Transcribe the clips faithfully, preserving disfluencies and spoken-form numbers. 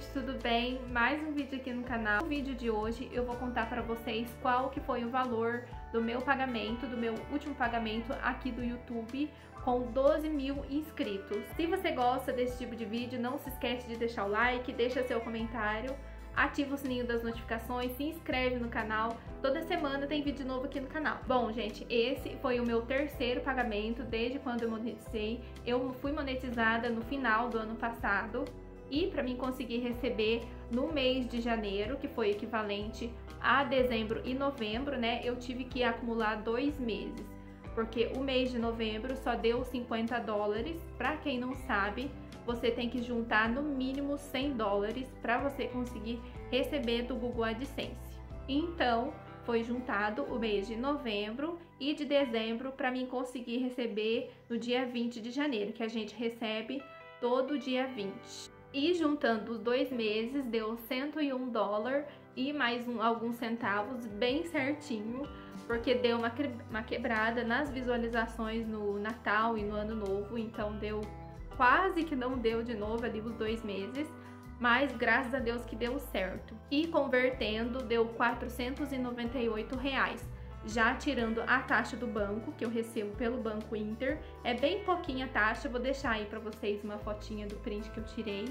tudo bem? Mais um vídeo aqui no canal. No vídeo de hoje eu vou contar pra vocês qual que foi o valor do meu pagamento, do meu último pagamento aqui do YouTube com doze mil inscritos. Se você gosta desse tipo de vídeo, não se esquece de deixar o like, deixa seu comentário, ativa o sininho das notificações, se inscreve no canal. Toda semana tem vídeo novo aqui no canal. Bom, gente, esse foi o meu terceiro pagamento desde quando eu monetizei. Eu fui monetizada no final do ano passado. E para mim conseguir receber no mês de janeiro, que foi equivalente a dezembro e novembro, né, eu tive que acumular dois meses, porque o mês de novembro só deu cinquenta dólares. Para quem não sabe, você tem que juntar no mínimo cem dólares para você conseguir receber do Google AdSense. Então, foi juntado o mês de novembro e de dezembro para mim conseguir receber no dia vinte de janeiro, que a gente recebe todo dia vinte. E juntando os dois meses deu cento e um dólares e mais um, alguns centavos, bem certinho, porque deu uma, uma quebrada nas visualizações no Natal e no Ano Novo, então deu quase que não deu de novo ali os dois meses, mas graças a Deus que deu certo. E convertendo deu quatrocentos e noventa e oito reais. Já tirando a taxa do banco, que eu recebo pelo Banco Inter, é bem pouquinha a taxa, eu vou deixar aí pra vocês uma fotinha do print que eu tirei.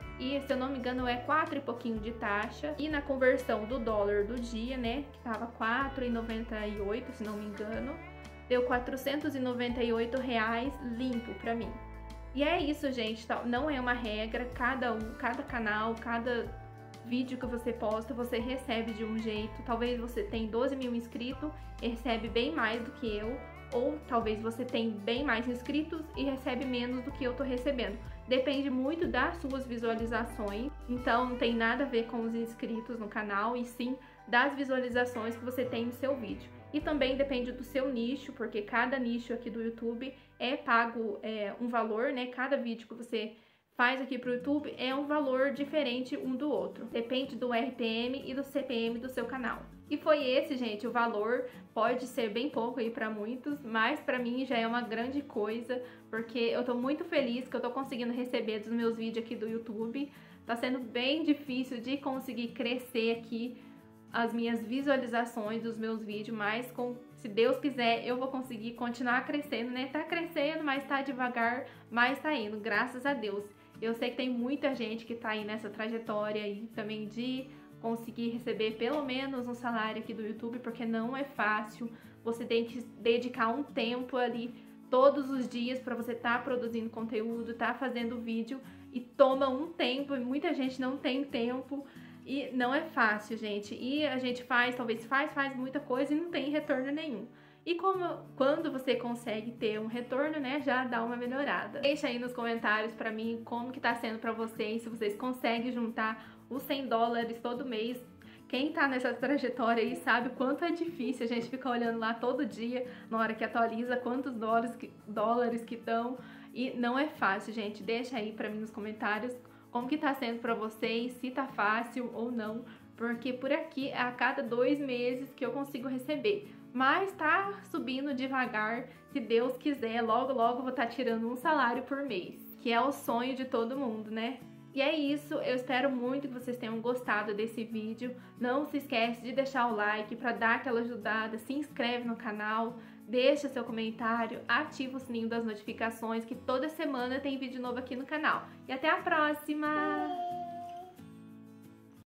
E se eu não me engano é quatro e pouquinho de taxa. E na conversão do dólar do dia, né, que tava quatro e noventa e oito, se não me engano, deu quatrocentos e noventa e oito reais limpo pra mim. E é isso, gente, não é uma regra, cada um, cada canal, cada vídeo que você posta, você recebe de um jeito. Talvez você tenha doze mil inscritos e recebe bem mais do que eu, ou talvez você tenha bem mais inscritos e recebe menos do que eu tô recebendo. Depende muito das suas visualizações, então não tem nada a ver com os inscritos no canal, e sim das visualizações que você tem no seu vídeo. E também depende do seu nicho, porque cada nicho aqui do YouTube é pago é, um valor, né? Cada vídeo que você faz aqui pro YouTube é um valor diferente um do outro. Depende do R P M e do C P M do seu canal. E foi esse, gente, o valor. Pode ser bem pouco aí pra muitos, mas pra mim já é uma grande coisa, porque eu tô muito feliz que eu tô conseguindo receber dos meus vídeos aqui do YouTube. Tá sendo bem difícil de conseguir crescer aqui as minhas visualizações dos meus vídeos, mas com, se Deus quiser, eu vou conseguir continuar crescendo, né? Tá crescendo, mas tá devagar, mas tá indo, graças a Deus. Eu sei que tem muita gente que tá aí nessa trajetória aí também de conseguir receber pelo menos um salário aqui do YouTube, porque não é fácil. Você tem que dedicar um tempo ali todos os dias para você estar tá produzindo conteúdo, tá fazendo vídeo, e toma um tempo, e muita gente não tem tempo. E não é fácil, gente. E a gente faz, talvez faz, faz muita coisa e não tem retorno nenhum. E como, quando você consegue ter um retorno, né, já dá uma melhorada. Deixa aí nos comentários pra mim como que tá sendo pra vocês, se vocês conseguem juntar os cem dólares todo mês. Quem tá nessa trajetória aí sabe o quanto é difícil, a gente fica olhando lá todo dia, na hora que atualiza, quantos dólares que, dólares que estão. E não é fácil, gente. Deixa aí pra mim nos comentários como que tá sendo pra vocês, se tá fácil ou não, porque por aqui é a cada dois meses que eu consigo receber. Mas tá subindo devagar, se Deus quiser, logo logo eu vou estar tirando um salário por mês, que é o sonho de todo mundo, né? E é isso, eu espero muito que vocês tenham gostado desse vídeo. Não se esquece de deixar o like para dar aquela ajudada, se inscreve no canal, deixa seu comentário, ativa o sininho das notificações, que toda semana tem vídeo novo aqui no canal. E até a próxima!